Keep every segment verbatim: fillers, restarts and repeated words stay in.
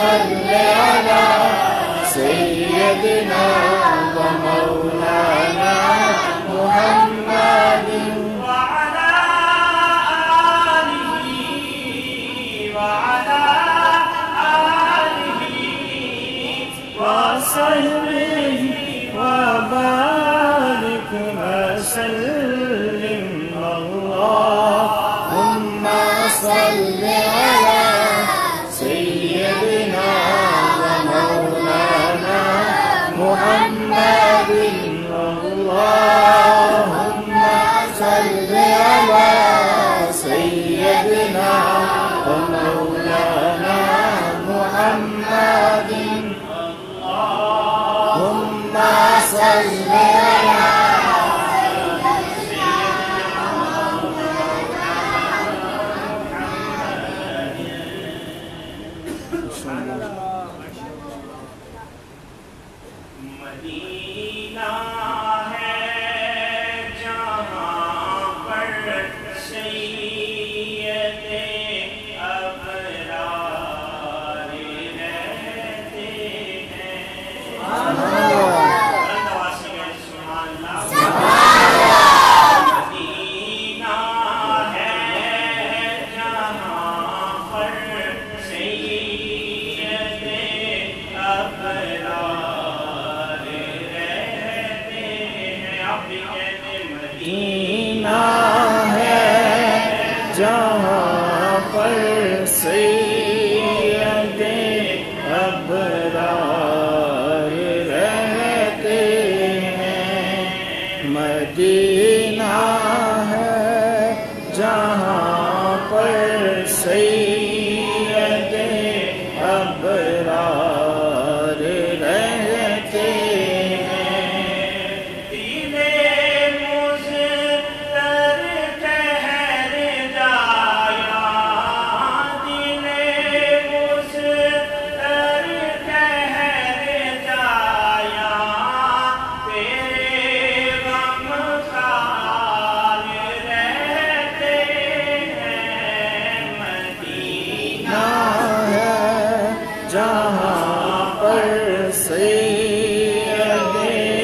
صل على سيدنا ومولانا محمد وعلى آله وعلى آله وصحبه وبارك وسلم اللهم صل على سيدنا ومولانا محمد اللهم صل على سيدنا ومولانا محمد اللهم صل على مدینہ ہے جہاں پر سید ابرار رہتے ہیں مدینہ ہے جہاں پر سید ابرار مدینہ ہے جہاں پر سید ابرار رہتے ہیں مدینہ ہے جہاں پر سید ابرار رہتے جہاں پر سید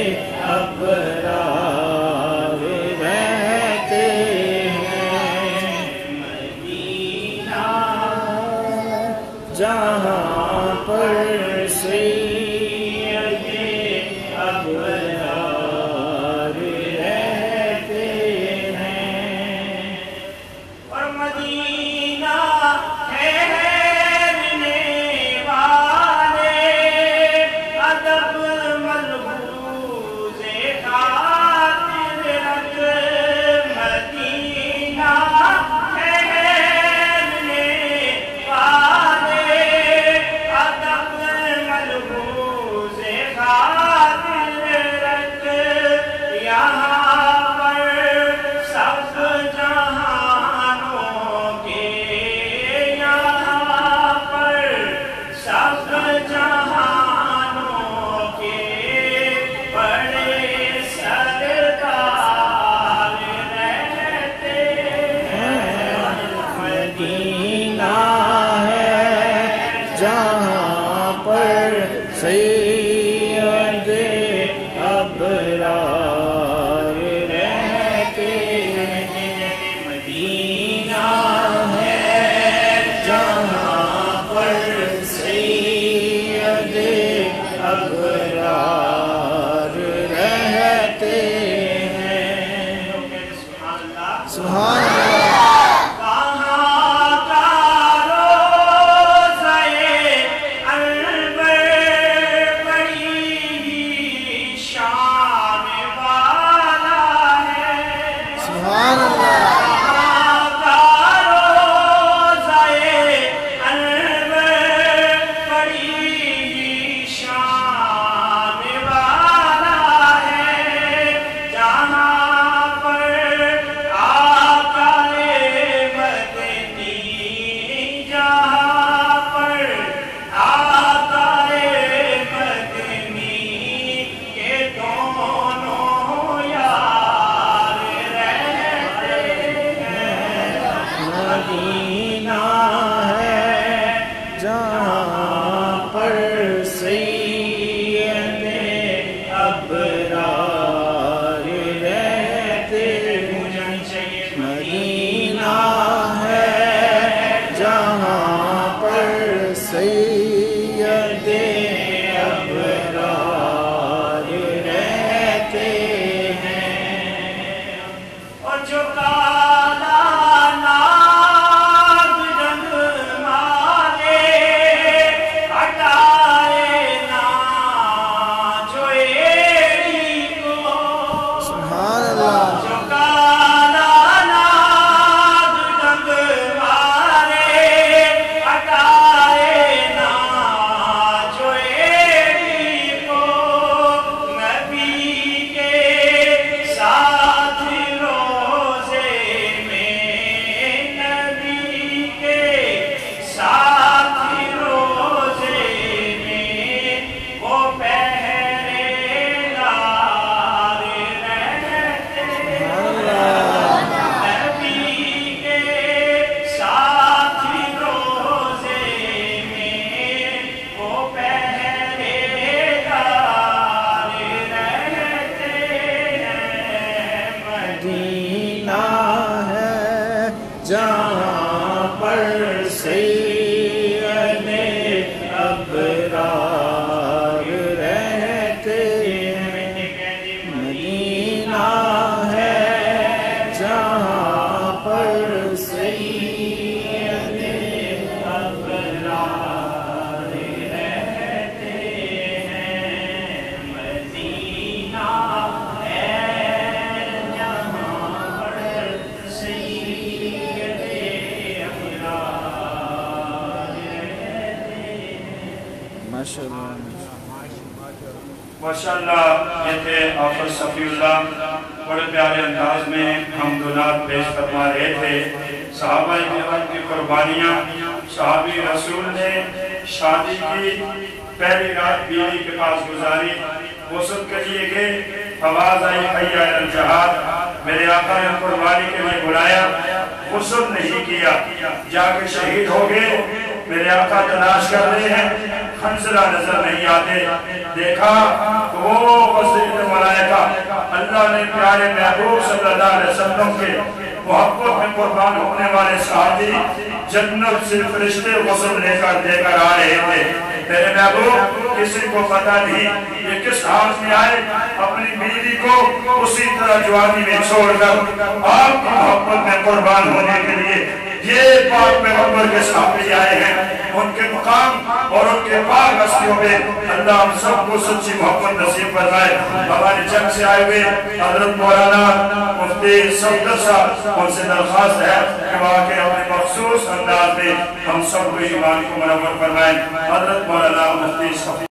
ابرار رہتے ہیں مدینہ جہاں پر سید ابرار رہتے ہیں اور مدینہ ہے جہاں پر سید ابرار رہتے ہیں مدینہ ہے جہاں پر سید ابرار رہتے ہیں سبحان اللہ پر सैयद अबरार रहते हैं। और जो काला नाग रंग मारे हटाए ना जो एड़ी को। सुभान अल्लाह। जो काला नाग रंग मारे हटाए ना जो एड़ी को। नबी के साथ रोज़े में, नबी के साथ रोज़े में वो पहरेदार रहते हैं। नबी के साथ रोज़े में वो पहरेदार रहते हैं। मदीना है जहाँ पर सैयद अबरार रहते हैं। मदीना है जहाँ पर सैयद अबरार रहते हैं। मदीना है जहाँ पर सैयद अबरार रहते हैं। माशाअल्लाह। माशाअल्लाह, ये थे हाफिज सफीउल्लाह, बड़े प्यारे अंदाज में हमदुनात पेश फरमा रहे थे। सहाबा किराम की कुर्बानियाँ, सहाबी रसूल ने शादी की पहली रात बीवी के पास गुजारी, गुस्ल के लिए गए, आवाज आई हय्या अलल जिहाद, मेरे आका ने कुर्बानी के लिए बुलाया, गुस्ल नहीं किया, जाके शहीद हो गए। मेरे आका तलाश कर रहे हैं, खंजरा नजर नहीं आते। देखा तो वो वज़ीर मलाइका अल्लाह ने प्यारे महबूब सल्लल्लाहु अलैहि वसल्लम के मोहब्बत में कुर्बान होने वाले सहाबी जन्नत से फरिश्ते गुस्ल लेकर देकर आ रहे थे। मेरे महबूब किसी को पता नहीं ये किस हाल में आए, अपनी बीवी को उसी तरह जवानी में छोड़कर आपकी मोहब्बत में कुर्बान होने के लिए ये पाक पैगंबर के सामने आए हैं। उनके मुकाम और उनके पाक हस्तियों में अल्लाह हम सबको सच्ची मोहब्बत नसीब फरमाए। हमारे जंग से आए हुए हजरत मौलाना मुफ्ती सफदर साहब, उनसे दरख्वास्त है कि वहाँ के अपने मखसूस अंदाज में हम सबको ईमान को मुनव्वर फरमाएं। हजरत मौलाना मुफ्ती